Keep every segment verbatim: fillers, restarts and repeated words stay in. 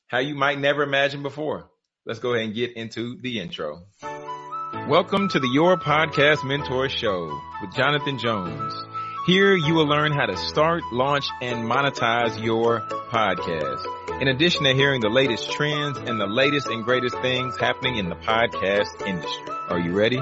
how you might never imagine before. Let's go ahead and get into the intro. Welcome to the Your Podcast Mentor Show with Jonathan Jones. Here you will learn how to start, launch, and monetize your podcast. In addition to hearing the latest trends and the latest and greatest things happening in the podcast industry. Are you ready?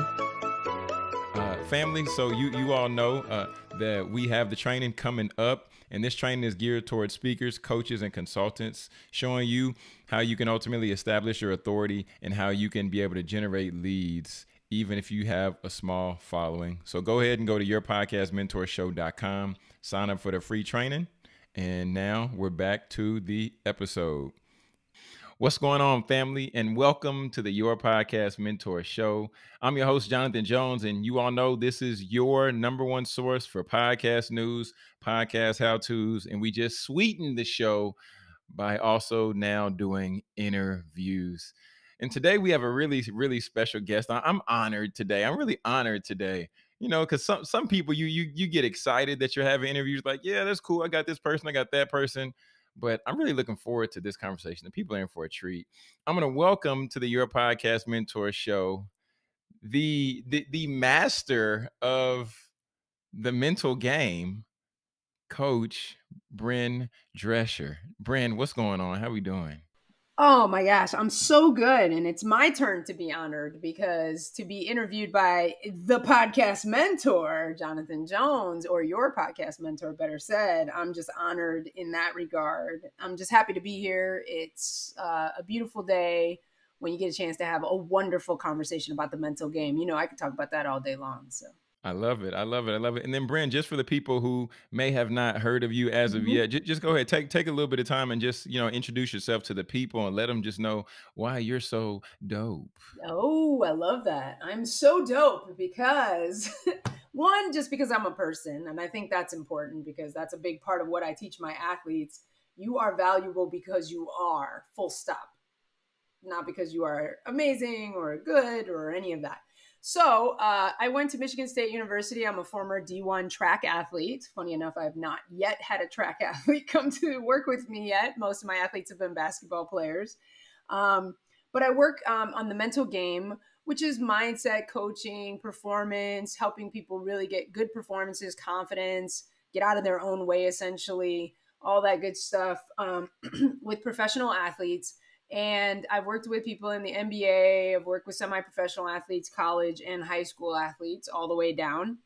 Uh, family, so you, you all know uh, that we have the training coming up. And this training is geared towards speakers, coaches, and consultants, showing you how you can ultimately establish your authority and how you can be able to generate leads, even if you have a small following. So go ahead and go to your podcast mentor show dot com, sign up for the free training. And now we're back to the episode. What's going on, family? And welcome to the Your Podcast Mentor Show. I'm your host, Jonathan Jones, and you all know this is your number one source for podcast news, podcast how-tos, and we just sweetened the show by also now doing interviews. And today we have a really, really special guest. I'm honored today. I'm really honored today. You know, because some some people, you you you get excited that you're having interviews like, yeah, that's cool. I got this person. I got that person. But I'm really looking forward to this conversation. The people are in for a treat. I'm going to welcome to the Your Podcast Mentor Show the, the the master of the mental game, Coach Bryn Drescher. Bryn, what's going on? How we doing? Oh my gosh, I'm so good. And it's my turn to be honored because to be interviewed by the podcast mentor, Jonathan Jones, or your podcast mentor, better said, I'm just honored in that regard. I'm just happy to be here. It's uh, a beautiful day when you get a chance to have a wonderful conversation about the mental game. You know, I could talk about that all day long. So. I love it. I love it. I love it. And then, Bryn, just for the people who may have not heard of you as of mm-hmm. yet, just, just go ahead, take take a little bit of time and just, you know, introduce yourself to the people and let them just know why you're so dope. Oh, I love that. I'm so dope because, one, just because I'm a person, and I think that's important because that's a big part of what I teach my athletes. You are valuable because you are, full stop. Not because you are amazing or good or any of that. So uh, I went to Michigan State University. I'm a former D one track athlete. Funny enough, I have not yet had a track athlete come to work with me yet. Most of my athletes have been basketball players. Um, but I work um, on the mental game, which is mindset coaching, performance, helping people really get good performances, confidence, get out of their own way, essentially, all that good stuff um, with professional athletes. And I've worked with people in the N B A. I've worked with semi-professional athletes, college and high school athletes, all the way down.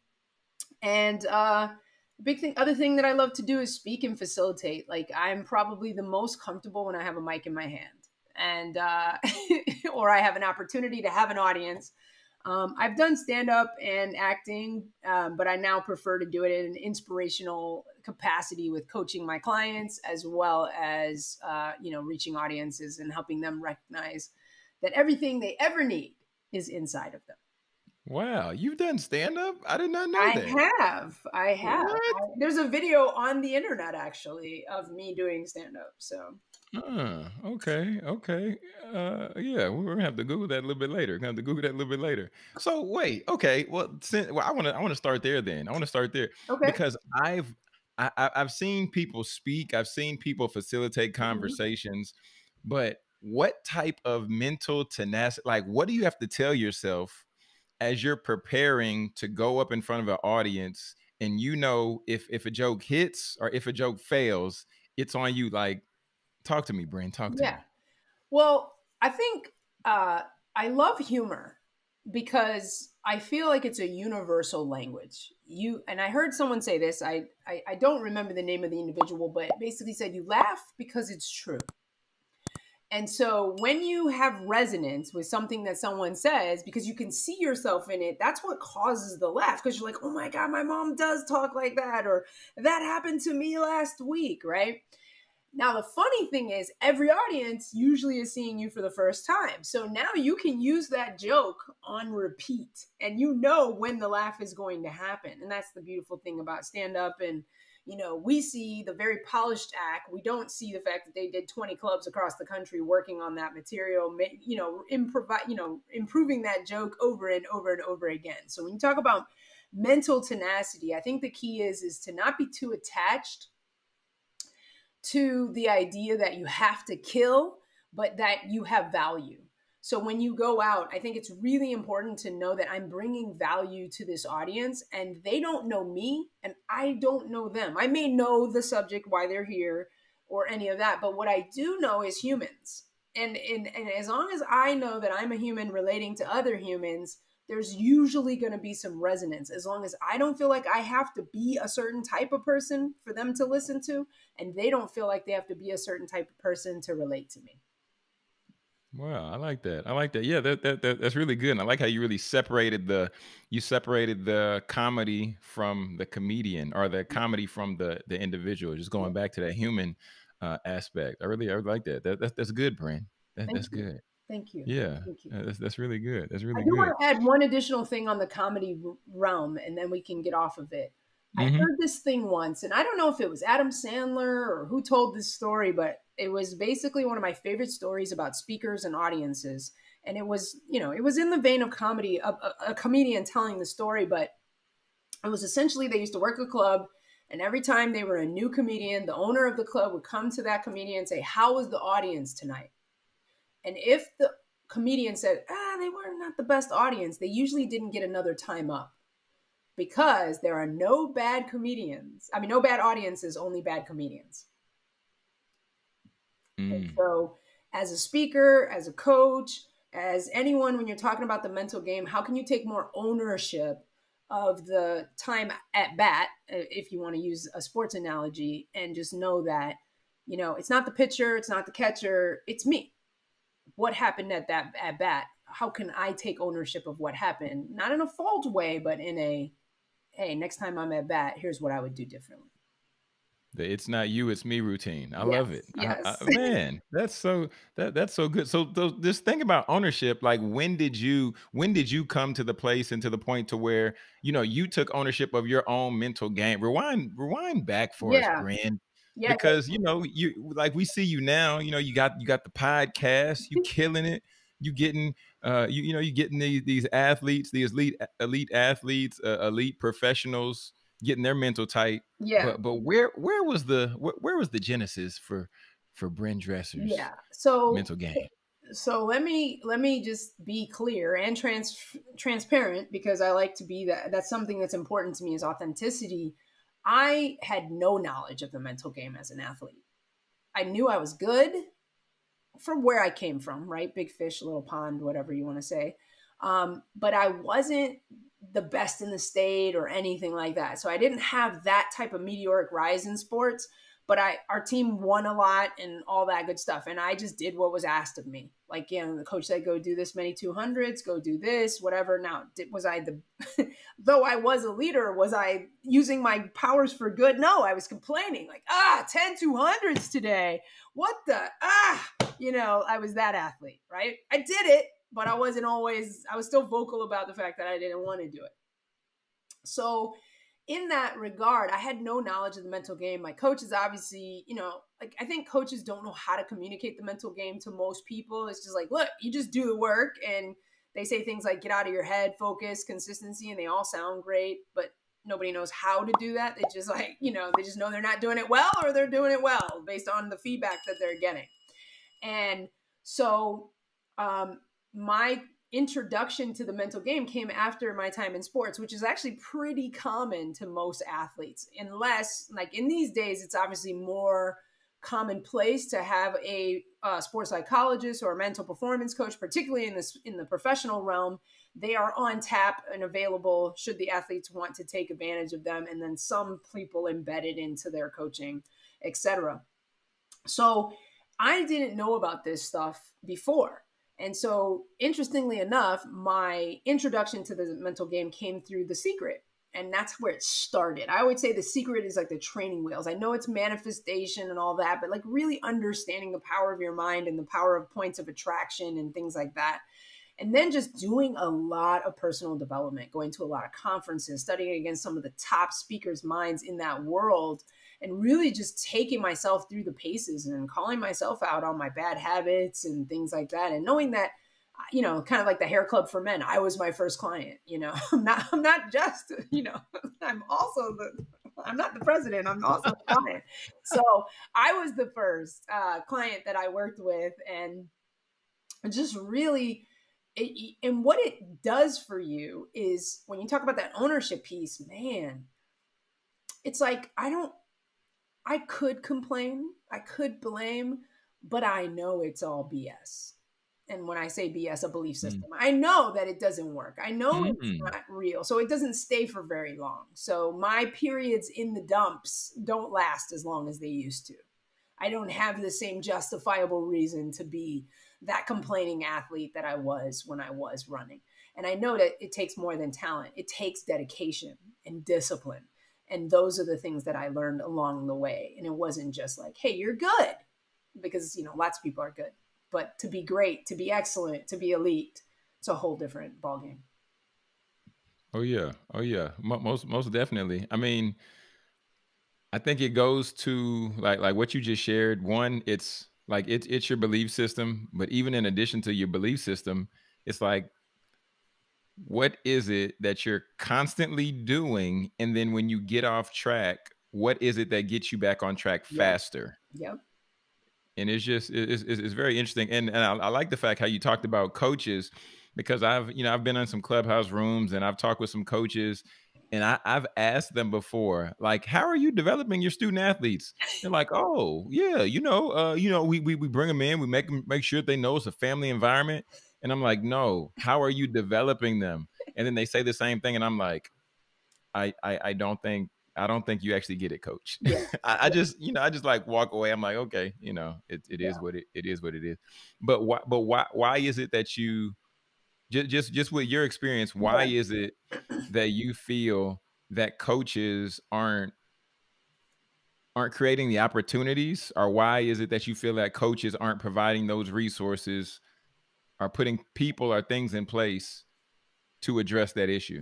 And uh, the big thing, other thing that I love to do is speak and facilitate. Like I'm probably the most comfortable when I have a mic in my hand, and uh, or I have an opportunity to have an audience. Um, I've done stand-up and acting, um, but I now prefer to do it in an inspirational capacity with coaching my clients as well as, uh, you know, reaching audiences and helping them recognize that everything they ever need is inside of them. Wow. You've done stand-up? I did not know I that. I have. I have. I, there's a video on the internet, actually, of me doing stand-up. So. Uh, okay, okay. Uh, yeah, we're gonna have to Google that a little bit later. Gonna have to Google that a little bit later. So wait, okay. Well, since, well, I want to, I want to start there. Then I want to start there okay. because I've, I, I've seen people speak. I've seen people facilitate conversations, mm-hmm. but what type of mental tenacity? Like, what do you have to tell yourself as you're preparing to go up in front of an audience, and you know if if a joke hits or if a joke fails, it's on you. Like. Talk to me, Bryn. Talk to yeah. me. Well, I think uh, I love humor because I feel like it's a universal language. You and I heard someone say this. I, I I don't remember the name of the individual, but basically said you laugh because it's true. And so when you have resonance with something that someone says, because you can see yourself in it, that's what causes the laugh. Because you're like, oh my God, my mom does talk like that, or that happened to me last week, right? Now, the funny thing is every audience usually is seeing you for the first time. So now you can use that joke on repeat and you know when the laugh is going to happen. And that's the beautiful thing about stand-up. And, you know, we see the very polished act. We don't see the fact that they did twenty clubs across the country working on that material, you know, improv- you know, improving that joke over and over and over again. So when you talk about mental tenacity, I think the key is, is to not be too attached to the idea that you have to kill but that you have value. So when you go out, I think it's really important to know that I'm bringing value to this audience, and they don't know me and I don't know them. I may know the subject, why they're here, or any of that, but what I do know is humans. And, and, and as long as I know that I'm a human relating to other humans, there's usually going to be some resonance, as long as I don't feel like I have to be a certain type of person for them to listen to, and they don't feel like they have to be a certain type of person to relate to me. Wow, I like that. I like that. Yeah, that, that that that's really good. And I like how you really separated the you separated the comedy from the comedian, or the comedy from the the individual. Just going back to that human uh, aspect. I really I really like that. That that's that's good, Bryn. That, Thank that's you. good. Thank you. Yeah, Thank you. uh, that's that's really good. That's I really do good. want to add one additional thing on the comedy realm, and then we can get off of it. I Mm-hmm. heard this thing once, and I don't know if it was Adam Sandler or who told this story, but it was basically one of my favorite stories about speakers and audiences. And it was, you know, it was in the vein of comedy, a, a, a comedian telling the story, but it was essentially they used to work a club, and every time they were a new comedian, the owner of the club would come to that comedian and say, "How was the audience tonight?" And if the comedian said, ah, they were not the best audience, they usually didn't get another time up, because there are no bad comedians. I mean, no bad audiences, only bad comedians. Mm. And so as a speaker, as a coach, as anyone, when you're talking about the mental game, how can you take more ownership of the time at bat, if you want to use a sports analogy, and just know that, you know, it's not the pitcher, it's not the catcher, it's me. What happened at that at bat? How can I take ownership of what happened? Not in a fault way, but in a, hey, next time I'm at bat, here's what I would do differently. The "it's not you, it's me" routine. I Yes, love it. I, yes. I, man, that's so that that's so good. So th- this thing about ownership, like when did you when did you come to the place and to the point to where you know you took ownership of your own mental game? Rewind rewind back for us, Yeah. Bryn, Yeah. because you know you like we see you now. You know you got you got the podcast, you killing it. You getting uh you you know you getting these these athletes, these elite elite athletes, uh, elite professionals getting their mental tight. Yeah. But but where where was the where, where was the genesis for for Bryn Dresser's Yeah. So mental game? so let me let me just be clear and trans transparent, because I like to be that. That's something that's important to me, is authenticity. I had no knowledge of the mental game as an athlete. I knew I was good from where I came from, right? Big fish, little pond, whatever you want to say. Um, but I wasn't the best in the state or anything like that. So I didn't have that type of meteoric rise in sports, but I, our team won a lot and all that good stuff. And I just did what was asked of me. Like, you know, the coach said, go do this many two hundreds, go do this, whatever. Now, did, was I the, though I was a leader, was I using my powers for good? No, I was complaining like, ah, ten two hundreds today. What the, ah, you know, I was that athlete, right? I did it, but I wasn't always, I was still vocal about the fact that I didn't want to do it. So in that regard, I had no knowledge of the mental game. My coaches obviously, you know, like I think coaches don't know how to communicate the mental game to most people. It's just like, look, you just do the work. And they say things like get out of your head, focus, consistency, and they all sound great, but nobody knows how to do that. They just like, you know, they just know they're not doing it well, or they're doing it well based on the feedback that they're getting. And so um, my introduction to the mental game came after my time in sports, which is actually pretty common to most athletes, unless like in these days, it's obviously more commonplace to have a uh, sports psychologist or a mental performance coach, particularly in this, in the professional realm. They are on tap and available should the athletes want to take advantage of them. And then some people embedded into their coaching, et cetera. So I didn't know about this stuff before. And so, interestingly enough, my introduction to the mental game came through The Secret. And that's where it started. I would say The Secret is like the training wheels. I know it's manifestation and all that, but like really understanding the power of your mind and the power of points of attraction and things like that. And then just doing a lot of personal development, going to a lot of conferences, studying against some of the top speakers' minds in that world, and really just taking myself through the paces and calling myself out on my bad habits and things like that. And knowing that, you know, kind of like the hair club for men, I was my first client, you know, I'm not, I'm not just, you know, I'm also the, I'm not the president. I'm also a client. So I was the first uh, client that I worked with, and just really, it, and what it does for you is when you talk about that ownership piece, man, it's like, I don't, I could complain, I could blame, but I know it's all B S. And when I say B S, a belief system, mm. I know that it doesn't work. I know mm. it's not real. So it doesn't stay for very long. So my periods in the dumps don't last as long as they used to. I don't have the same justifiable reason to be that complaining athlete that I was when I was running. And I know that it takes more than talent. It takes dedication and discipline. And those are the things that I learned along the way. And it wasn't just like, hey, you're good, because, you know, lots of people are good. But to be great, to be excellent, to be elite, it's a whole different ballgame. Oh, yeah. Oh, yeah. Most, most definitely. I mean, I think it goes to like, like what you just shared. One, it's like, it's, it's your belief system, but even in addition to your belief system, it's like, what is it that you're constantly doing? And then when you get off track, what is it that gets you back on track faster? Yep. yep. And it's just, it's, it's very interesting. And, and I, I like the fact how you talked about coaches, because I've, you know, I've been in some clubhouse rooms and I've talked with some coaches, and I, I've asked them before, like, how are you developing your student athletes? They're like, oh yeah, you know, uh, you know, we, we, we bring them in, we make them, make sure they know it's a family environment. And I'm like, no, how are you developing them? And then they say the same thing. And I'm like, I, I, I don't think, I don't think you actually get it, coach. Yeah. I, I just, you know, I just like walk away. I'm like, okay, you know, it, it yeah. is what it, it is what it is. But why, but why, why is it that you just, just, just with your experience, why yeah. is it that you feel that coaches aren't, aren't creating the opportunities, or why is it that you feel that coaches aren't providing those resources, are putting people or things in place to address that issue?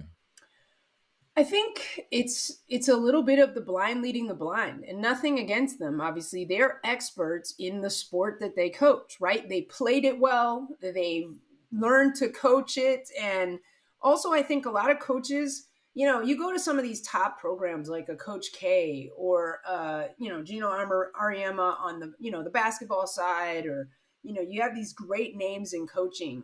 I think it's it's a little bit of the blind leading the blind, and nothing against them. Obviously, they're experts in the sport that they coach, right? They played it well. They've learned to coach it. And also, I think a lot of coaches, you know, you go to some of these top programs like a Coach K or, uh, you know, Gino Ariema on the, you know, the basketball side, or, you know, you have these great names in coaching.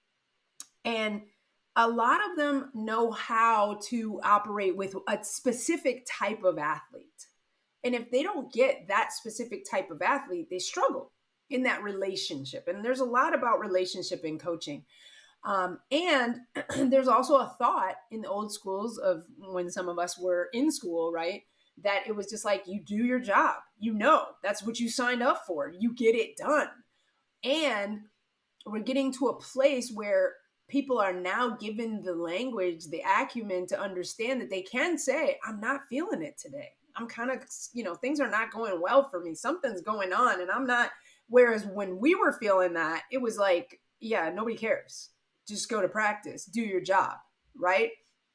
And a lot of them know how to operate with a specific type of athlete. And if they don't get that specific type of athlete, they struggle in that relationship. And there's a lot about relationship in coaching. Um, and there's also a thought in the old schools of when some of us were in school, right? That it was just like, you do your job, you know, that's what you signed up for. You get it done. And we're getting to a place where people are now given the language, the acumen to understand that they can say, I'm not feeling it today. I'm kind of, you know, things are not going well for me. Something's going on and I'm not. Whereas when we were feeling that, it was like, yeah, nobody cares. Just go to practice, do your job, right?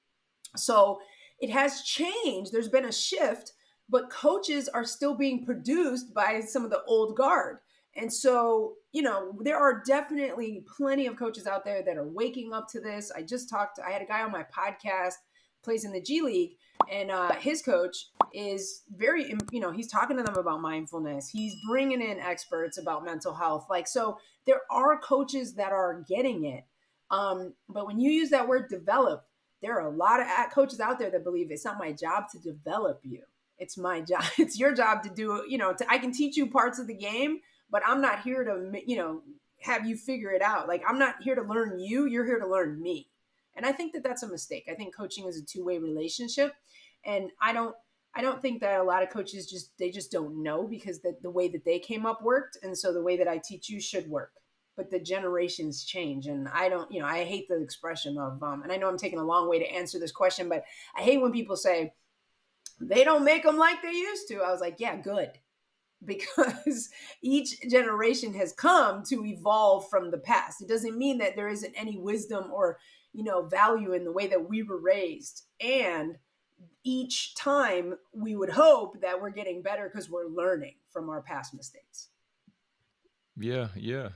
So it has changed. There's been a shift, but coaches are still being produced by some of the old guard. And so, you know, there are definitely plenty of coaches out there that are waking up to this. I just talked, I had a guy on my podcast, plays in the G League, and uh, his coach is very, you know, he's talking to them about mindfulness. He's bringing in experts about mental health. Like, so there are coaches that are getting it. Um, but when you use that word develop, there are a lot of coaches out there that believe it's not my job to develop you. It's my job. It's your job to do, you know, to, I can teach you parts of the game, but I'm not here to, you know, have you figure it out. Like, I'm not here to learn you. You're here to learn me. And I think that that's a mistake. I think coaching is a two-way relationship. And I don't, I don't think that a lot of coaches just, they just don't know because the, the way that they came up worked. And so the way that I teach you should work. But the generations change. And I don't, you know, I hate the expression of, um, and I know I'm taking a long way to answer this question, but I hate when people say they don't make them like they used to. I was like, yeah, good. Because each generation has come to evolve from the past. It doesn't mean that there isn't any wisdom or, you know, value in the way that we were raised. And each time we would hope that we're getting better because we're learning from our past mistakes. Yeah, yeah.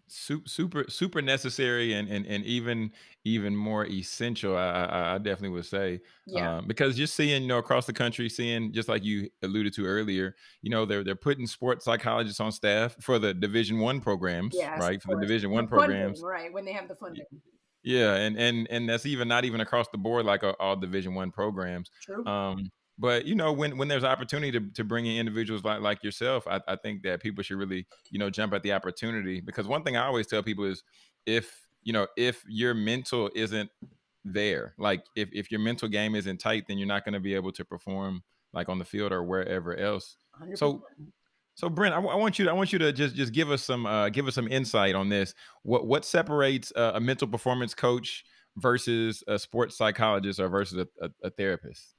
super super super necessary and and and even even more essential. I I, I definitely would say, Yeah. um, because just seeing, you know, across the country, seeing, just like you alluded to earlier, you know, they're they're putting sports psychologists on staff for the Division One programs, Yes, of right? For the course. Division The One funding, programs. right? When they have the funding. Yeah, and and and that's even not even across the board, like, uh, all Division One programs. True. Um, but you know, when when there's opportunity to to bring in individuals like like yourself, I, I think that people should really, you know, jump at the opportunity, because one thing I always tell people is, if you know if your mental isn't there, like if if your mental game isn't tight, then you're not going to be able to perform, like, on the field or wherever else. So one hundred percent. so Brent, I, w- I want you to I want you to just just give us some uh, give us some insight on this. What what separates uh, a mental performance coach versus a sports psychologist, or versus a, a, a therapist?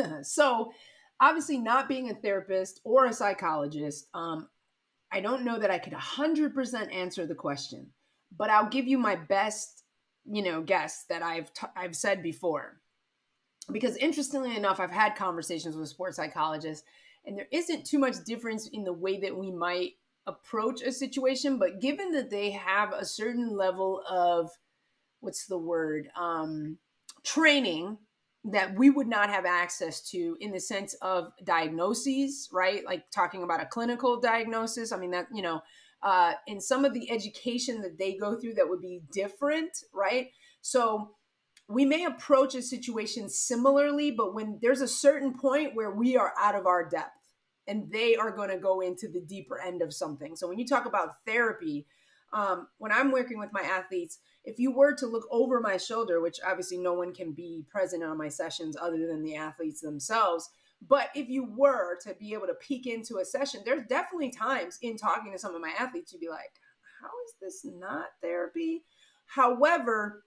So, obviously, not being a therapist or a psychologist, um, I don't know that I could one hundred percent answer the question, but I'll give you my best, you know, guess that I've t- I've said before. Because interestingly enough, I've had conversations with sports psychologists, and there isn't too much difference in the way that we might approach a situation. But given that they have a certain level of, what's the word, um, training that we would not have access to, in the sense of diagnoses, right? Like talking about a clinical diagnosis. I mean, that, you know, uh, in some of the education that they go through, that would be different, right? So we may approach a situation similarly, but when there's a certain point where we are out of our depth and they are going to go into the deeper end of something. So when you talk about therapy, um, when I'm working with my athletes, if you were to look over my shoulder, which obviously no one can be present on my sessions other than the athletes themselves, but if you were to be able to peek into a session, there's definitely times in talking to some of my athletes, you'd be like, how is this not therapy? However,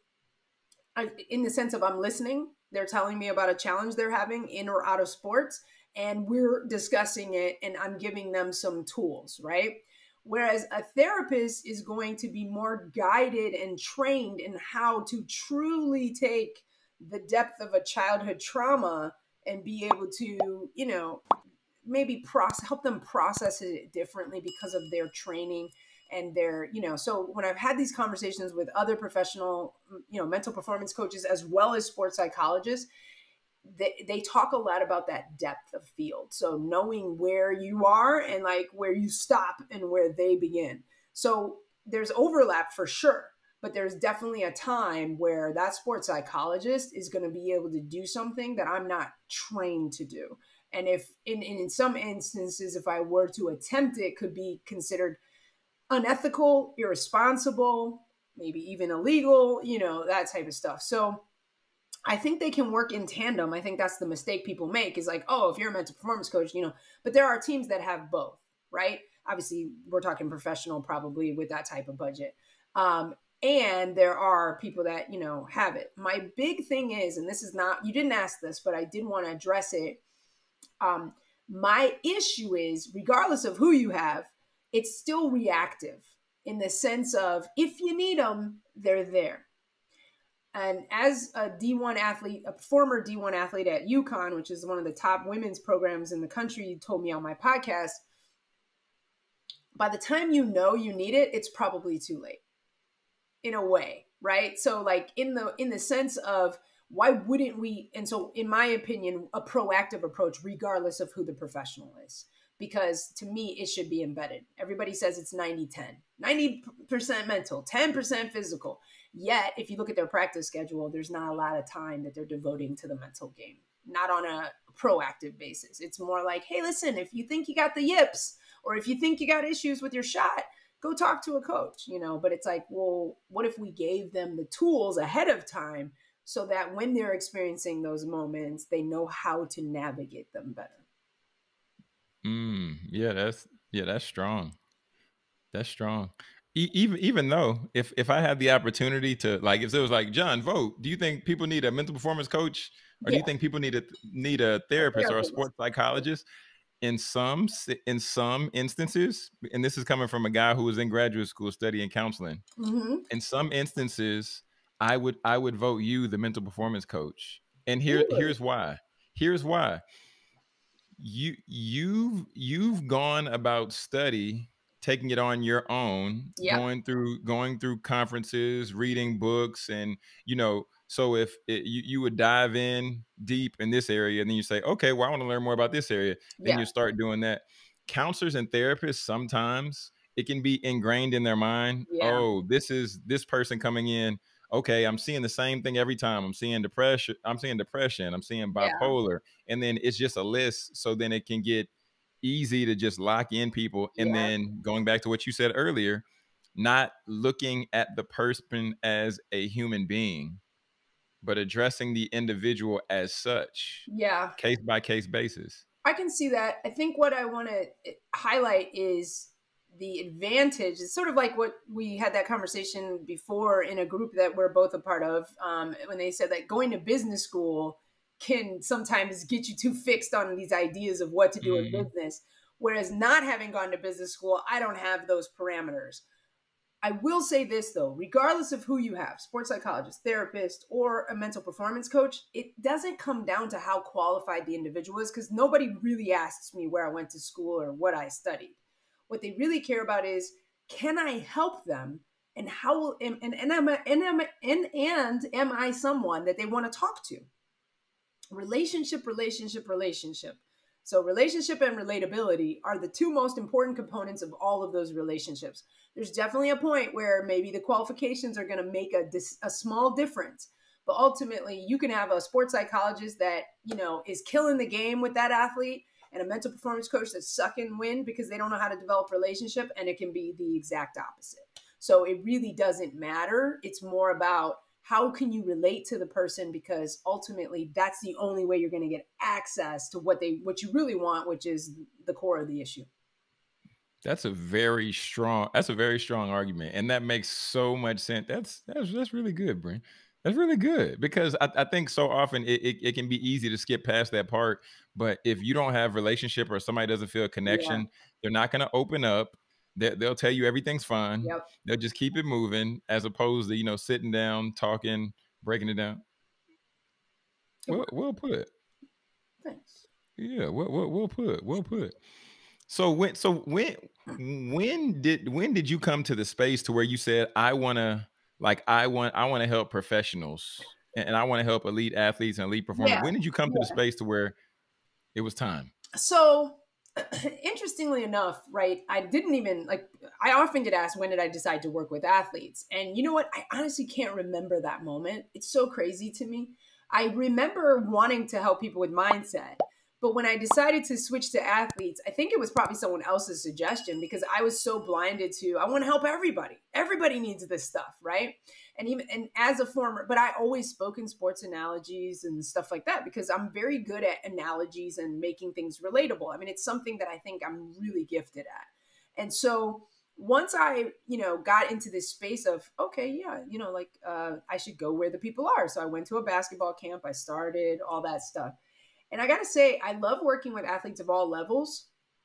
in the sense of I'm listening, they're telling me about a challenge they're having in or out of sports, and we're discussing it, and I'm giving them some tools, right? Whereas a therapist is going to be more guided and trained in how to truly take the depth of a childhood trauma and be able to, you know, maybe process, help them process it differently because of their training and their, you know, so when I've had these conversations with other professional, you know, mental performance coaches as well as sports psychologists, they, they talk a lot about that depth of field. So knowing where you are and like where you stop and where they begin. So there's overlap for sure, but there's definitely a time where that sports psychologist is going to be able to do something that I'm not trained to do. And if in, in some instances, if I were to attempt it, could be considered unethical, irresponsible, maybe even illegal, you know, that type of stuff. So I think they can work in tandem. I think that's the mistake people make, is like, oh, if you're a mental performance coach, you know, but there are teams that have both, right? Obviously, we're talking professional probably with that type of budget. Um, and there are people that, you know, have it. My big thing is, and this is not, you didn't ask this, but I did want to address it. Um, my issue is, regardless of who you have, it's still reactive in the sense of if you need them, they're there. And as a D one athlete, a former D one athlete at UConn, which is one of the top women's programs in the country, told me on my podcast, by the time you know you need it, it's probably too late in a way, right? So like in the in the sense of, why wouldn't we? And so in my opinion, a proactive approach, regardless of who the professional is, because to me, it should be embedded. Everybody says it's ninety ten, ninety percent mental, ten percent physical. Yet, if you look at their practice schedule, there's not a lot of time that they're devoting to the mental game, not on a proactive basis. It's more like, hey, listen, if you think you got the yips, or if you think you got issues with your shot, go talk to a coach, you know. But it's like, well, what if we gave them the tools ahead of time so that when they're experiencing those moments, they know how to navigate them better? Mm, yeah, that's yeah, that's strong. That's strong. E- even even though if if I had the opportunity to, like, if it was like, John, vote, do you think people need a mental performance coach, or do Yeah, you think people need a need a a therapist or a therapist. sports psychologist? In some si- in some instances, and this is coming from a guy who was in graduate school studying counseling, Mm-hmm. in some instances, I would I would vote you the mental performance coach. And here Really? here's why. Here's why. You you've you've gone about study taking it on your own, Yep. going through going through conferences, reading books, and you know, so if it, you you would dive in deep in this area, and then you say, okay, well, I want to learn more about this area, then Yeah. you start doing that. Counselors and therapists, sometimes it can be ingrained in their mind. Yeah. Oh, this is this person coming in. Okay, I'm seeing the same thing every time. I'm seeing depression. I'm seeing depression. I'm seeing Yeah. bipolar, and then it's just a list. So then it can get easy to just lock in people. And Yeah. then going back to what you said earlier, not looking at the person as a human being, but addressing the individual as such, Yeah. case by case basis. I can see that. I think what I want to highlight is the advantage. It's sort of like what we had that conversation before in a group that we're both a part of, um, when they said that going to business school can sometimes get you too fixed on these ideas of what to do in Mm-hmm. business. Whereas not having gone to business school, I don't have those parameters. I will say this though, regardless of who you have, sports psychologist, therapist, or a mental performance coach, it doesn't come down to how qualified the individual is, because nobody really asks me where I went to school or what I studied. What they really care about is, can I help them, and how will and and, and, am, I, and, am, and, and am I someone that they want to talk to? Relationship, relationship, relationship. So relationship and relatability are the two most important components of all of those relationships. There's definitely a point where maybe the qualifications are going to make a, a small difference. But ultimately, you can have a sports psychologist that, you know, is killing the game with that athlete, and a mental performance coach that's sucking wind because they don't know how to develop relationship, and it can be the exact opposite. So it really doesn't matter. It's more about how can you relate to the person, because ultimately that's the only way you're going to get access to what they what you really want, which is the core of the issue. That's a very strong. That's a very strong argument, and that makes so much sense. That's that's that's really good, Bryn. That's really good, because I, I think so often it, it, it can be easy to skip past that part. But if you don't have relationship, or somebody doesn't feel a Yeah. connection, they're not going to open up. They, they'll tell you everything's fine. Yep. They'll just keep it moving, as opposed to, you know, sitting down, talking, breaking it down. It Well, works. well put. Thanks. Yeah, well, well, well put. Well put. So when so when when did when did you come to the space to where you said, I wanna like I want I want to help professionals, and, and I want to help elite athletes and elite performers? Yeah. When did you come to the Yeah. space to where it was time? So interestingly enough, right, I didn't even like, I often get asked, when did I decide to work with athletes? And you know what? I honestly can't remember that moment. It's so crazy to me. I remember wanting to help people with mindset. But when I decided to switch to athletes, I think it was probably someone else's suggestion, because I was so blinded to, I want to help everybody. Everybody needs this stuff, right? And even and as a former, but I always spoke in sports analogies and stuff like that, because I'm very good at analogies and making things relatable. I mean, it's something that I think I'm really gifted at. And so once I, you know, got into this space of, okay, yeah, you know, like uh, I should go where the people are. So I went to a basketball camp, I started all that stuff. And I got to say, I love working with athletes of all levels,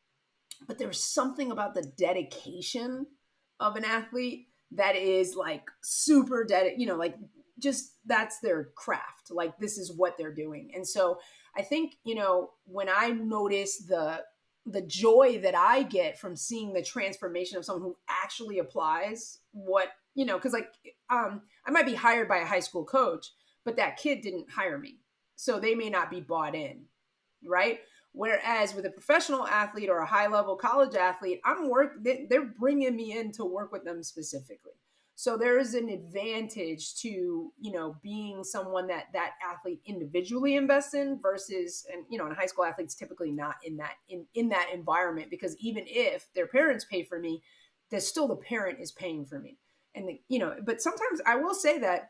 but there's something about the dedication of an athlete that is like super dedicated, you know, like just that's their craft. Like this is what they're doing. And so I think, you know, when I notice the the joy that I get from seeing the transformation of someone who actually applies what, you know, because like um, I might be hired by a high school coach, but that kid didn't hire me. So they may not be bought in, right? Whereas with a professional athlete or a high level college athlete, I'm work, they're bringing me in to work with them specifically. So there is an advantage to, you know, being someone that that athlete individually invests in versus, and, you know, and high school athletes typically not in that, in, in that environment, because even if their parents pay for me, there's still the parent is paying for me. And, the, you know, but sometimes I will say that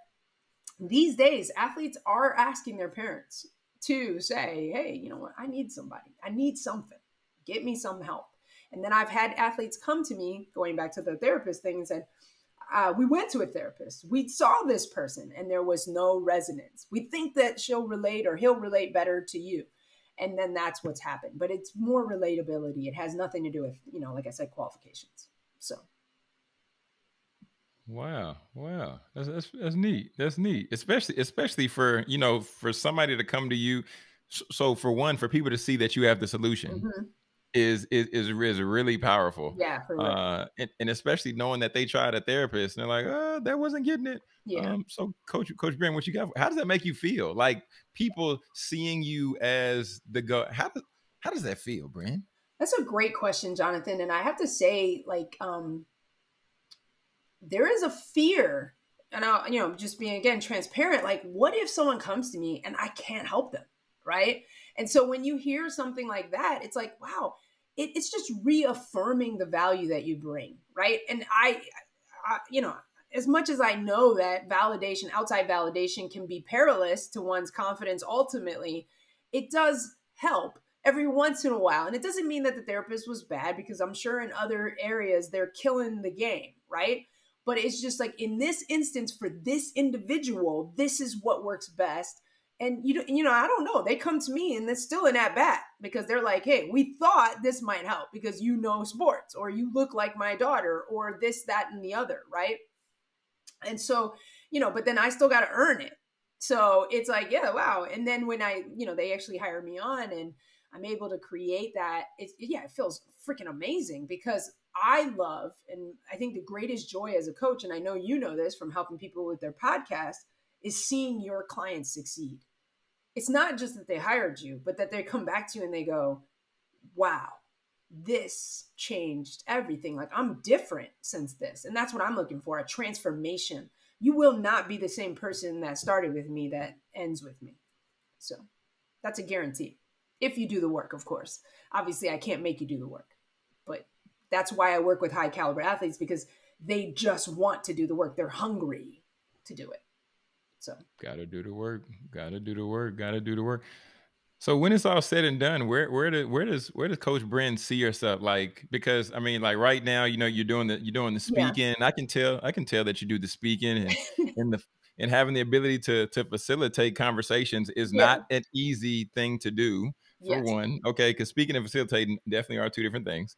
these days, athletes are asking their parents to say, hey, you know what? I need somebody. I need something. Get me some help. And then I've had athletes come to me, going back to the therapist thing, and said, uh, we went to a therapist. We saw this person and there was no resonance. We think that she'll relate or he'll relate better to you. And then that's what's happened. But it's more relatability. It has nothing to do with, you know, like I said, qualifications. So. Wow, wow, that's, that's that's neat. That's neat, especially especially for, you know, for somebody to come to you. So for one, for people to see that you have the solution, Mm-hmm. is is is, is really powerful. Yeah, for real. Uh, and, and especially knowing that they tried a therapist and they're like, oh, that wasn't getting it. Yeah. Um, so Coach Coach Bryn, what you got? How does that make you feel? Like people seeing you as the go? How does how does that feel, Bryn? That's a great question, Jonathan. And I have to say, like, um, there is a fear, and I'll, you know, just being again transparent. Like, what if someone comes to me and I can't help them, right? And so when you hear something like that, it's like, wow, it, it's just reaffirming the value that you bring, right? And I, I, you know, as much as I know that validation, outside validation, can be perilous to one's confidence, ultimately, it does help every once in a while. And it doesn't mean that the therapist was bad, because I'm sure in other areas they're killing the game, right? But it's just like, in this instance, for this individual, this is what works best. And you you know, I don't know. They come to me and it's still an at bat, because they're like, hey, we thought this might help because you know sports, or you look like my daughter, or this, that, and the other, right? And so, you know, but then I still got to earn it. So it's like, yeah, wow. And then when I, you know, they actually hire me on and I'm able to create that, it's, yeah, it feels freaking amazing, because I love, and I think the greatest joy as a coach, and I know you know this from helping people with their podcast, is seeing your clients succeed. It's not just that they hired you, but that they come back to you and they go, wow, this changed everything. Like, I'm different since this. And that's what I'm looking for, a transformation. You will not be the same person that started with me that ends with me. So that's a guarantee. If you do the work, of course. Obviously, I can't make you do the work, but that's why I work with high caliber athletes, because they just want to do the work. They're hungry to do it. So Gotta do the work. Gotta do the work. Gotta do the work. So when it's all said and done, where where do, where does where does Coach Bryn see yourself? Like, because I mean, like right now, you know, you're doing the you're doing the yeah, speaking. I can tell I can tell that you do the speaking, and and the and having the ability to to facilitate conversations is yeah, not an easy thing to do, for yes, one. Okay, because speaking and facilitating definitely are two different things.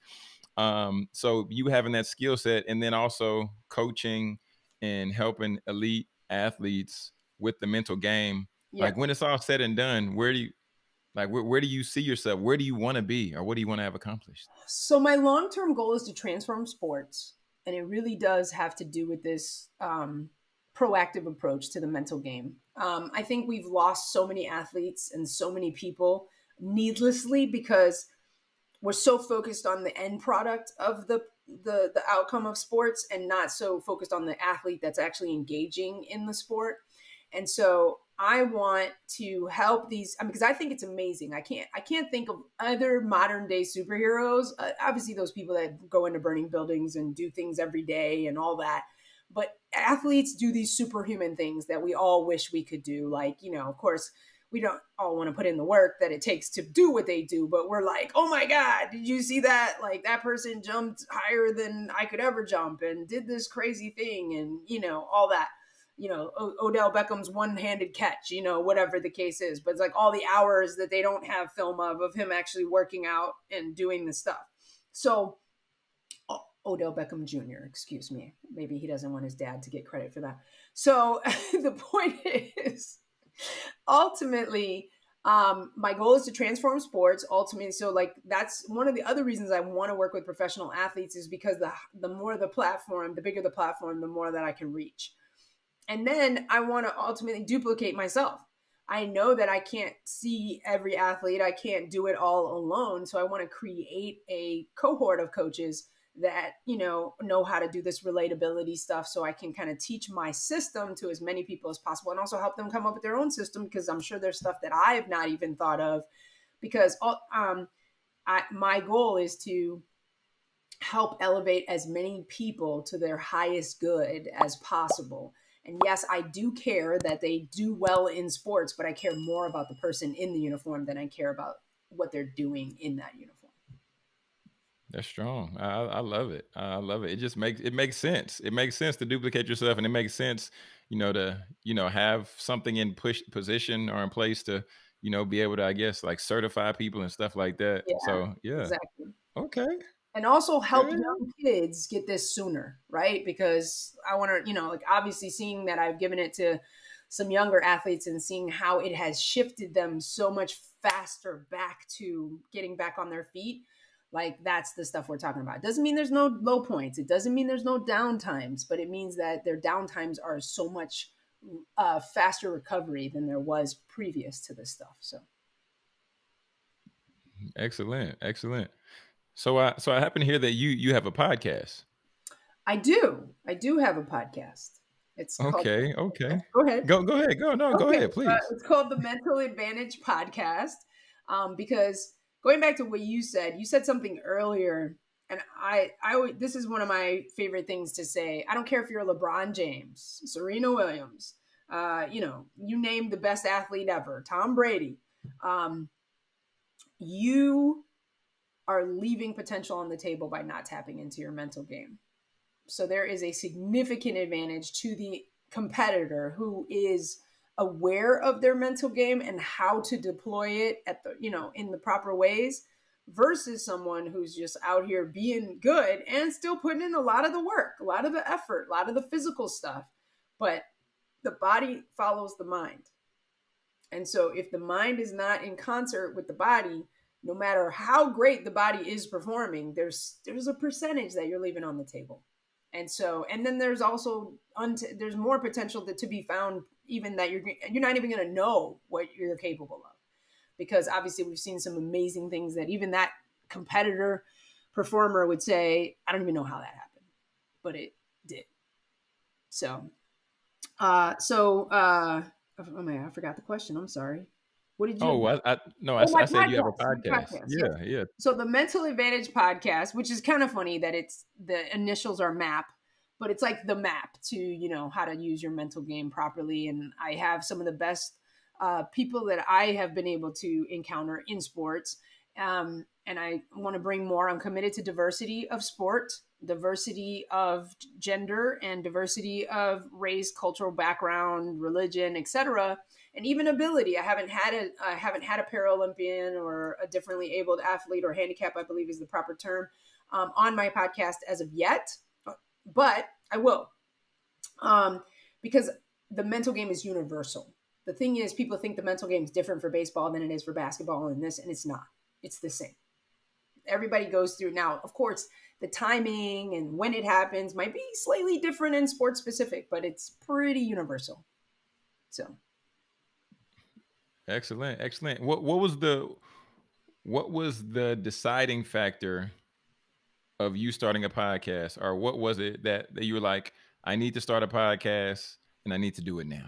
Um, so you having that skill set, and then also coaching and helping elite athletes with the mental game. yeah. Like when it's all said and done, where do you like where, where do you see yourself? Where do you want to be, or what do you want to have accomplished? So my long-term goal is to transform sports, and it really does have to do with this um, proactive approach to the mental game. Um, I think we've lost so many athletes and so many people needlessly, because we're so focused on the end product of the the the outcome of sports, and not so focused on the athlete that's actually engaging in the sport. And so I want to help these, I mean, because I think it's amazing. I can't I can't think of other modern day superheroes. Uh, obviously, those people that go into burning buildings and do things every day and all that. But athletes do these superhuman things that we all wish we could do. Like, you know, of course, we don't all want to put in the work that it takes to do what they do, but we're like, oh my God, did you see that? Like, that person jumped higher than I could ever jump and did this crazy thing, and, you know, all that. You know, o- Odell Beckham's one-handed catch, you know, whatever the case is. But it's like all the hours that they don't have film of, of him actually working out and doing the stuff. So o- Odell Beckham Junior, excuse me. Maybe he doesn't want his dad to get credit for that. So the point is, ultimately, um, my goal is to transform sports ultimately. So like, that's one of the other reasons I want to work with professional athletes, is because the, the more the platform, the bigger the platform, the more that I can reach. And then I want to ultimately duplicate myself. I know that I can't see every athlete. I can't do it all alone. So I want to create a cohort of coaches that, you know, know how to do this relatability stuff, so I can kind of teach my system to as many people as possible, and also help them come up with their own system, because I'm sure there's stuff that I have not even thought of. Because um, I, my goal is to help elevate as many people to their highest good as possible. And yes, I do care that they do well in sports, but I care more about the person in the uniform than I care about what they're doing in that uniform. That's strong. I, I love it. I love it. It just makes it makes sense. It makes sense to duplicate yourself, and it makes sense, you know, to you know have something in push position or in place to you know be able to, I guess, like certify people and stuff like that. Yeah, So yeah, exactly. okay, And also help good. young kids get this sooner, right? Because I want to, you know, like obviously seeing that I've given it to some younger athletes and seeing how it has shifted them so much faster back to getting back on their feet. Like that's the stuff we're talking about. It doesn't mean there's no low points. It doesn't mean there's no down times, but it means that their down times are so much uh, faster recovery than there was previous to this stuff. So. Excellent. Excellent. So I, so I happen to hear that you, you have a podcast. I do. I do have a podcast. It's okay. Called, okay. Go ahead. Go, go ahead. Go, no, okay. Go ahead, please. Uh, it's called the Mental Advantage Podcast. Um, because going back to what you said, you said something earlier, and I, I, this is one of my favorite things to say. I don't care if you're LeBron James, Serena Williams, uh, you know, you name the best athlete ever, Tom Brady. Um, you are leaving potential on the table by not tapping into your mental game. So there is a significant advantage to the competitor who is aware of their mental game and how to deploy it at the, you know, in the proper ways versus someone who's just out here being good and still putting in a lot of the work, a lot of the effort, a lot of the physical stuff, but the body follows the mind. And so if the mind is not in concert with the body, no matter how great the body is performing, there's there's a percentage that you're leaving on the table. And so, and then there's also, unt- there's more potential that, to be found, even that you're you're not even going to know what you're capable of. Because obviously we've seen some amazing things that even that competitor performer would say, I don't even know how that happened, but it did. So, uh, so, uh, oh man, I forgot the question. I'm sorry. What did you? Oh, I, I no, I, oh, I said podcast, you have a podcast. podcast. Yeah, yeah, yeah. So the Mental Advantage Podcast, which is kind of funny that it's the initials are MAP, but it's like the map to, you know, how to use your mental game properly. And I have some of the best uh, people that I have been able to encounter in sports. Um, and I want to bring more. I'm committed to diversity of sport, diversity of gender, and diversity of race, cultural background, religion, et cetera, and even ability. I haven't had a I haven't had a Paralympian or a differently abled athlete or handicap, I believe is the proper term, um, on my podcast as of yet, but I will, um, because the mental game is universal. The thing is, people think the mental game is different for baseball than it is for basketball and this, and it's not. It's the same. Everybody goes through. Now, of course, the timing and when it happens might be slightly different in sports specific, but it's pretty universal. So. Excellent. Excellent. What, what was the, what was the deciding factor of you starting a podcast, or what was it that, that you were like, I need to start a podcast and I need to do it now?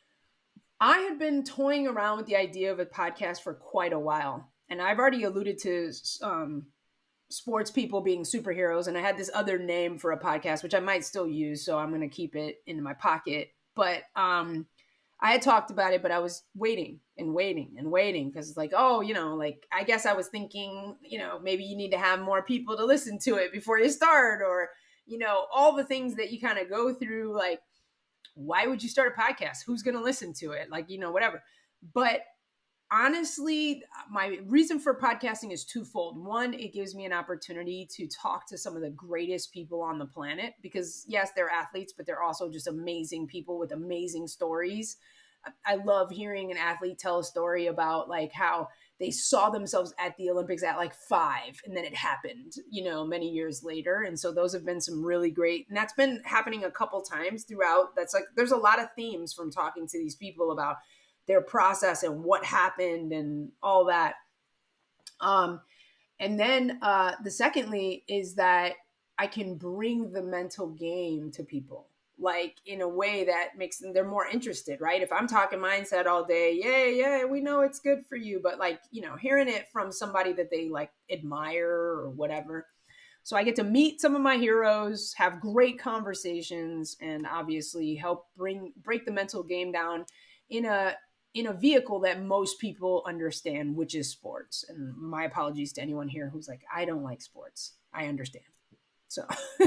I had been toying around with the idea of a podcast for quite a while. And I've already alluded to um, sports people being superheroes. And I had this other name for a podcast, which I might still use. So I'm going to keep it in my pocket. But um, I had talked about it, but I was waiting and waiting and waiting because it's like, oh, you know, like, I guess I was thinking, you know, maybe you need to have more people to listen to it before you start, or, you know, all the things that you kind of go through, like, why would you start a podcast? Who's going to listen to it? Like, you know, whatever. But honestly, my reason for podcasting is twofold. One, it gives me an opportunity to talk to some of the greatest people on the planet because, yes, they're athletes, but they're also just amazing people with amazing stories. I love hearing an athlete tell a story about like how they saw themselves at the Olympics at like five and then it happened, you know, many years later. And so those have been some really great, and that's been happening a couple times throughout. That's like, there's a lot of themes from talking to these people about their process and what happened and all that. Um, and then uh, the secondly is that I can bring the mental game to people, like in a way that makes them, they're more interested, right? If I'm talking mindset all day, yeah, yeah, we know it's good for you, but like, you know, hearing it from somebody that they like admire or whatever. So I get to meet some of my heroes, have great conversations, and obviously help bring, break the mental game down in a, in a vehicle that most people understand, which is sports. And my apologies to anyone here who's like, I don't like sports. I understand. So.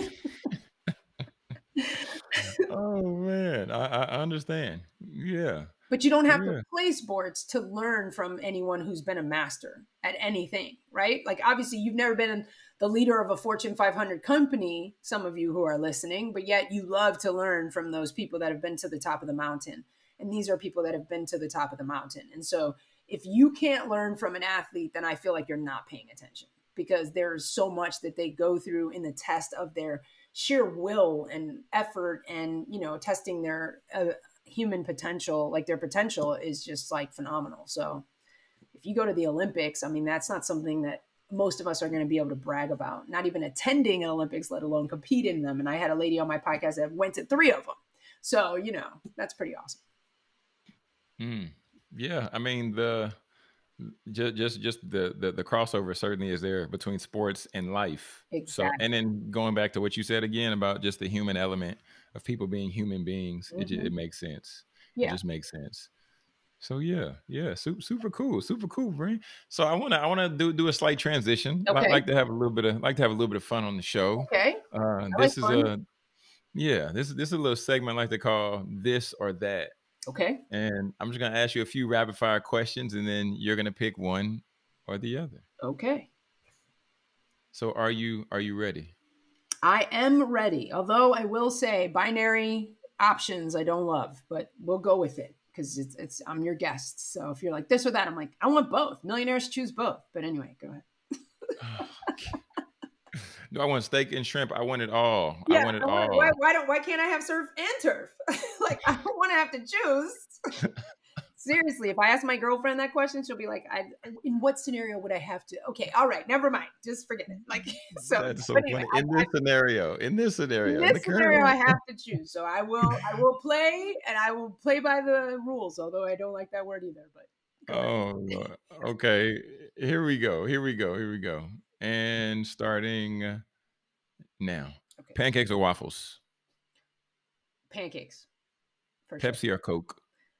Oh man, I, I understand. Yeah. But you don't have yeah. to play sports to learn from anyone who's been a master at anything, right? Like obviously you've never been the leader of a Fortune five hundred company, some of you who are listening, but yet you love to learn from those people that have been to the top of the mountain. And these are people that have been to the top of the mountain. And so if you can't learn from an athlete, then I feel like you're not paying attention. because there's so much that they go through in the test of their sheer will and effort, and, you know, testing their uh, human potential. Like their potential is just like phenomenal. So if you go to the Olympics, I mean, that's not something that most of us are going to be able to brag about, not even attending an Olympics, let alone compete in them. And I had a lady on my podcast that went to three of them. So, you know, that's pretty awesome. Mm, yeah. I mean, the, just, just, just the, the, the crossover certainly is there between sports and life. Exactly. So, and then going back to what you said again about just the human element of people being human beings, mm-hmm. it, just, it makes sense. Yeah. It just makes sense. So yeah, yeah, super, super cool, super cool, Bryn. So I wanna, I wanna do do a slight transition. Okay. Like, like to have a little bit of, like to have a little bit of fun on the show. Okay. Uh, this like is fun. a, yeah, this this is a little segment I like to call This or That. Okay. And I'm just gonna ask you a few rapid fire questions, and then you're gonna pick one or the other. Okay. So are you are you ready? I am ready. Although I will say binary options I don't love, but we'll go with it. Because it's, it's, I'm your guest. So if you're like this or that, I'm like, I want both. Millionaires choose both. But anyway, go ahead. No, I want steak and shrimp. I want it all. Yeah, I want it I want, all. Why, why don't? Why can't I have surf and turf? Like, I don't want to have to choose. Seriously, if I ask my girlfriend that question, she'll be like, I, "In what scenario would I have to?" Okay, all right, never mind. Just forget it. Like, so. That's so anyway, funny. In I, this I, scenario, in this scenario, in this scenario, I have to choose. So I will, I will play, and I will play by the rules. Although I don't like that word either. But oh, Lord. Okay. Here we go. Here we go. Here we go. And starting now, okay. Pancakes or waffles? Pancakes. For Pepsi sure. or Coke?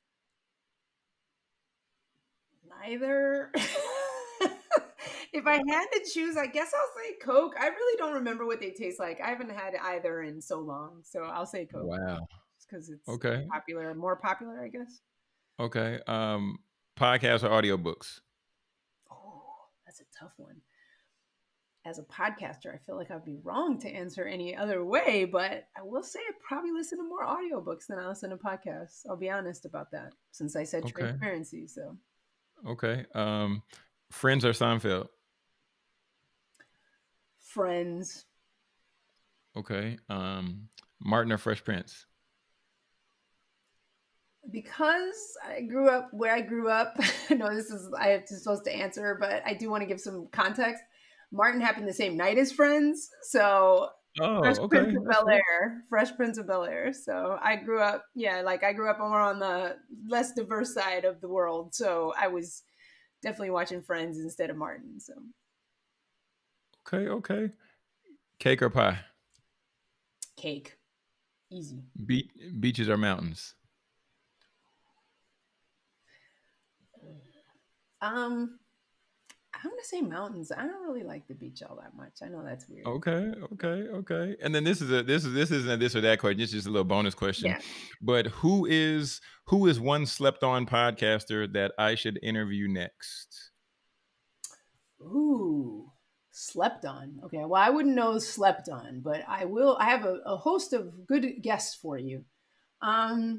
Neither. If I had to choose, I guess I'll say Coke. I really don't remember what they taste like. I haven't had either in so long, so I'll say Coke. Wow. Because it's okay. popular, more popular, I guess. Okay. Um, podcasts or audiobooks? Oh, that's a tough one. As a podcaster, I feel like I'd be wrong to answer any other way, but I will say I probably listen to more audiobooks than I listen to podcasts. I'll be honest about that, since I said okay. transparency. So, okay. Um, Friends or Seinfeld? Friends. Okay. Um, Martin or Fresh Prince? Because I grew up where I grew up. I know this is I have to, supposed to answer, but I do want to give some context. Martin happened the same night as Friends, so oh, Fresh okay. Prince of Bel Air, Fresh Prince of Bel Air. So I grew up, yeah, like I grew up more on the less diverse side of the world. So I was definitely watching Friends instead of Martin. So okay, okay. Cake or pie? Cake, easy. Be- beaches or mountains? Um. I'm gonna say mountains. I don't really like the beach all that much. I know that's weird. Okay, okay, okay. And then this is a this is this isn't a this or that question. It's just a little bonus question. Yeah. But who is who is one slept on podcaster that I should interview next? Ooh, slept on. Okay, well I wouldn't know slept on, but I will. I have a, a host of good guests for you. Um,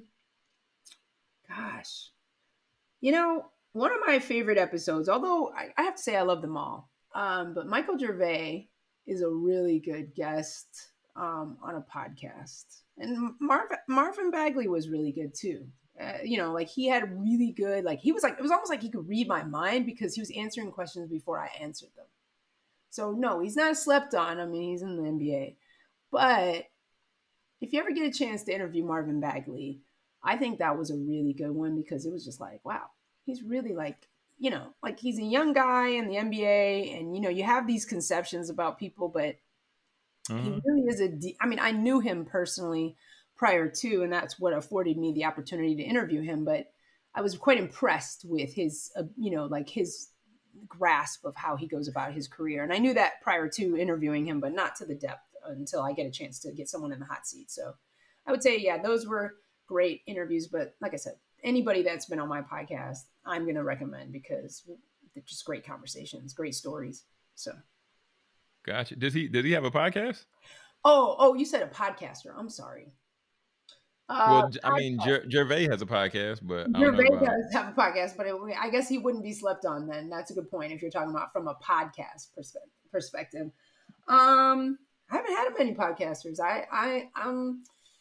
gosh, you know. One of my favorite episodes, although I, I have to say I love them all, um, but Michael Gervais is a really good guest um, on a podcast. And Marv, Marvin Bagley was really good too. Uh, you know, like he had really good, like he was like, it was almost like he could read my mind because he was answering questions before I answered them. So no, he's not slept on. I mean, he's in the N B A. But if you ever get a chance to interview Marvin Bagley, I think that was a really good one because it was just like, wow. He's really like, you know, like he's a young guy in the N B A and, you know, you have these conceptions about people, but uh-huh. he really is a, de- I mean, I knew him personally prior to, and that's what afforded me the opportunity to interview him. But I was quite impressed with his, uh, you know, like his grasp of how he goes about his career. And I knew that prior to interviewing him, but not to the depth until I get a chance to get someone in the hot seat. So I would say, yeah, those were great interviews. But like I said, anybody that's been on my podcast, I'm going to recommend because they're just great conversations, great stories. So. Gotcha. Does he, does he have a podcast? Oh, oh, you said a podcaster. I'm sorry. Uh, well, I mean, Ger- Gervais has a podcast, but I Gervais don't know about... does have a podcast, but it, I guess he wouldn't be slept on then. That's a good point if you're talking about from a podcast perspective. perspective. Um, I haven't had many podcasters. I, I, um,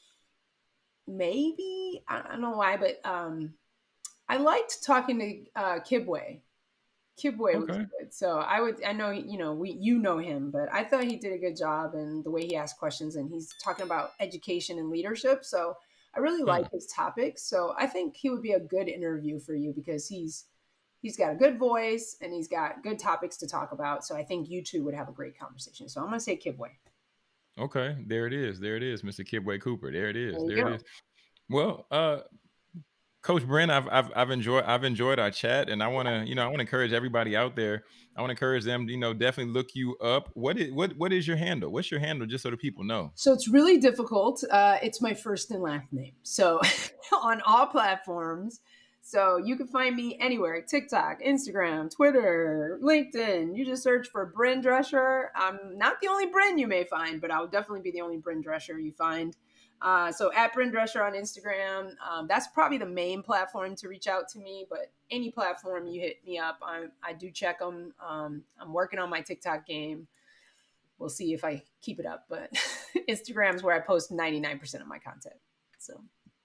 maybe I don't know why, but um, I liked talking to uh, Kibwe. Kibwe was Okay. good. So I would, I know, you know, we, you know him, but I thought he did a good job and the way he asked questions, and he's talking about education and leadership. So I really like Huh. his topics. So I think he would be a good interview for you because he's, he's got a good voice and he's got good topics to talk about. So I think you two would have a great conversation. So I'm going to say Kibwe. Okay. There it is. There it is, Mister Kibwe Cooper. There it is. There you There it go. is. Well, uh, Coach Bryn, I've I've I've enjoyed I've enjoyed our chat, and I want to you know I want to encourage everybody out there. I want to encourage them, you know, definitely look you up. What is what what is your handle? What's your handle, just so the people know? So it's really difficult. Uh, it's my first and last name. So on all platforms. So you can find me anywhere: TikTok, Instagram, Twitter, LinkedIn. You just search for Bryn Drescher. I'm not the only Bryn you may find, but I'll definitely be the only Bryn Drescher you find. Uh, so at Bryn Drescher on Instagram. Um, that's probably the main platform to reach out to me, but any platform you hit me up, I, I do check them. Um, I'm working on my TikTok game. We'll see if I keep it up, but Instagram's where I post ninety-nine percent of my content. So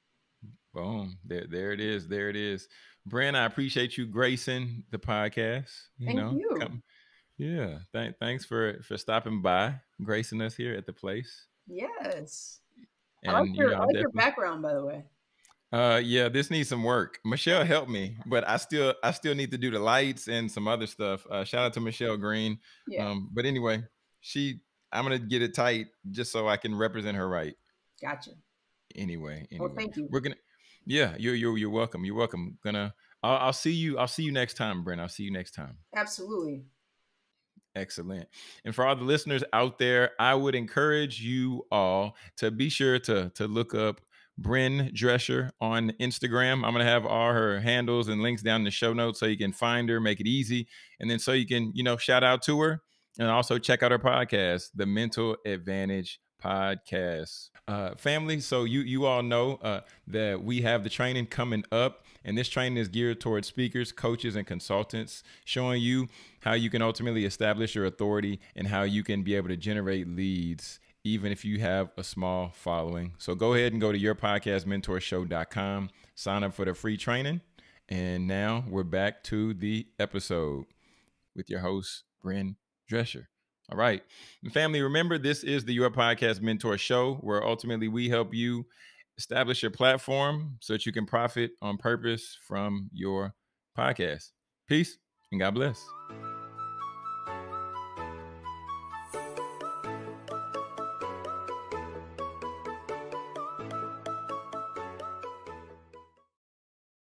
Boom. There, there it is. There it is. Bryn, I appreciate you gracing the podcast. You thank know, you. come. Yeah. Thank, thanks for for stopping by, gracing us here at the place. Yes. I like And you your know, I I'll like your definitely. background, by the way. Uh, yeah, this needs some work. Michelle helped me, but I still I still need to do the lights and some other stuff. Uh, shout out to Michelle Green. Yeah. Um, but anyway, she I'm gonna get it tight just so I can represent her right. Gotcha. Anyway, Well, anyway, thank you. we're gonna. Yeah, you're you're you're welcome. You're welcome. Gonna. I'll, I'll see you. I'll see you next time, Brent. I'll see you next time. Absolutely. Excellent. And for all the listeners out there, I would encourage you all to be sure to to look up Bryn Drescher on Instagram. I'm going to have all her handles and links down in the show notes so you can find her, make it easy. And then so you can, you know, shout out to her and also check out her podcast, the Mental Advantage Podcast. Uh, family, so you you all know uh, that we have the training coming up, and this training is geared towards speakers, coaches, and consultants, showing you how you can ultimately establish your authority and how you can be able to generate leads even if you have a small following. So go ahead and go to your podcast mentor show dot com, sign up for the free training. And now we're back to the episode with your host, Bryn Drescher. All right. And family, remember, this is the Your Podcast Mentor Show, where ultimately we help you establish your platform so that you can profit on purpose from your podcast. Peace and God bless.